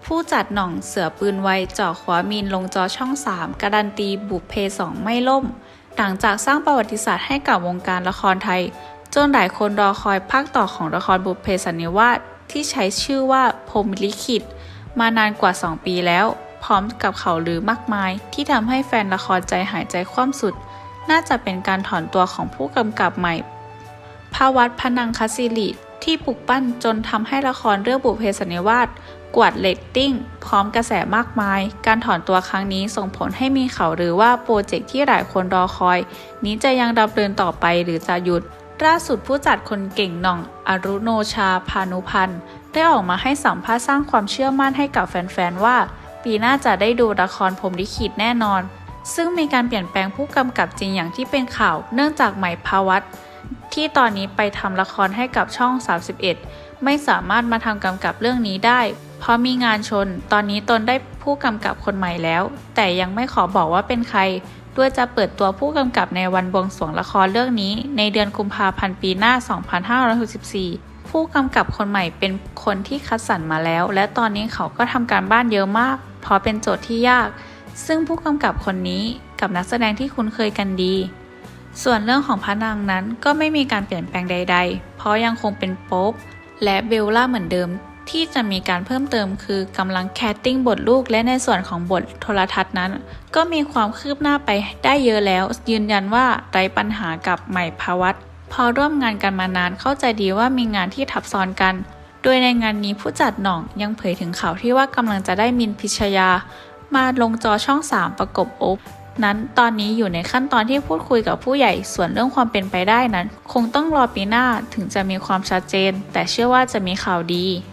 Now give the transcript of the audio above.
ผู้จัดหน่องเสือปืนไวจ่อขวามีนลงจอช่อง3การันตีบุพเพ2ไม่ล่มหลังจากสร้างประวัติศาสตร์ให้กับวงการละครไทยจนหลายคนรอคอยภาคต่อของละครบุพเพสันนิวาสที่ใช้ชื่อว่าพรหมลิขิตมานานกว่า2ปีแล้วพร้อมกับข่าวลือมากมายที่ทำให้แฟนละครใจหายใจคว่ำสุดน่าจะเป็นการถอนตัวของผู้กำกับใหม่ภวัตร พนังคศิริที่ปลุกปั้นจนทำให้ละครเรื่องบุพเพสันนิวาสกวาดเรตติ้งพร้อมกระแสมากมายการถอนตัวครั้งนี้ส่งผลให้มีข่าวลือว่าโปรเจกต์ที่หลายคนรอคอยนี้จะยังดำเนินต่อไปหรือจะหยุดล่าสุดผู้จัดคนเก่งหน่องอรุโนชาพานุพันธ์ได้ออกมาให้สัมภาษณ์สร้างความเชื่อมั่นให้กับแฟนๆว่าปีหน้าจะได้ดูละครพรหมลิขิตแน่นอนซึ่งมีการเปลี่ยนแปลงผู้กำกับจริงอย่างที่เป็นข่าวเนื่องจากใหม่ภวัตรที่ตอนนี้ไปทำละครให้กับช่อง31ไม่สามารถมาทำกำกับเรื่องนี้ได้เพราะมีงานชนตอนนี้ตนได้ผู้กำกับคนใหม่แล้วแต่ยังไม่ขอบอกว่าเป็นใครด้วยจะเปิดตัวผู้กำกับในวันบวงสรวงละครเรื่องนี้ในเดือนกุมภาพันธ์ปีหน้า2564ผู้กำกับคนใหม่เป็นคนที่คัดสรรมาแล้วและตอนนี้เขาก็ทำการบ้านเยอะมากเพราะเป็นโจทย์ที่ยากซึ่งผู้กำกับคนนี้กับนักแสดงที่คุ้นเคยกันดีส่วนเรื่องของพระนางนั้นก็ไม่มีการเปลี่ยนแปลงใดๆเพราะยังคงเป็นโป๊ปและเบลล่าเหมือนเดิมที่จะมีการเพิ่มเติมคือกำลังแคสติ้งบทลูกและในส่วนของบทโทรทัศน์นั้นก็มีความคืบหน้าไปได้เยอะแล้วยืนยันว่าไร้ปัญหากับใหม่ภวัตรพอร่วมงานกันมานานเข้าใจดีว่ามีงานที่ทับซ้อนกันโดยในงานนี้ผู้จัดหน่องยังเผยถึงข่าวที่ว่ากำลังจะได้มินพิชยามาลงจอช่อง3ประกบโอ๊บนั้นตอนนี้อยู่ในขั้นตอนที่พูดคุยกับผู้ใหญ่ส่วนเรื่องความเป็นไปได้นั้นคงต้องรอปีหน้าถึงจะมีความชัดเจนแต่เชื่อว่าจะมีข่าวดี